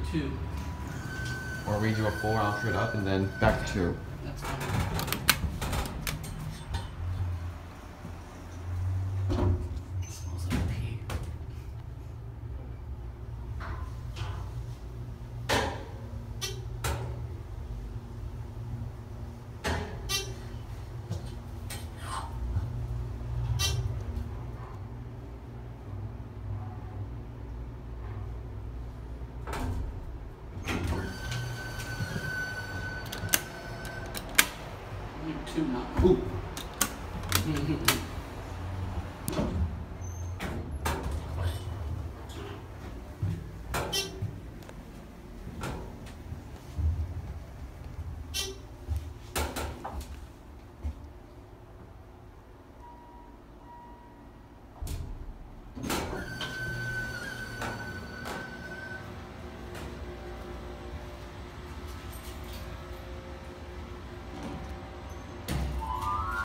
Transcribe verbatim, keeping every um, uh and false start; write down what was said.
two. Or read you a four, I'll trade up, and then back to two. That's fine. It smells like pee. Two, not. Ooh. Mm-hmm.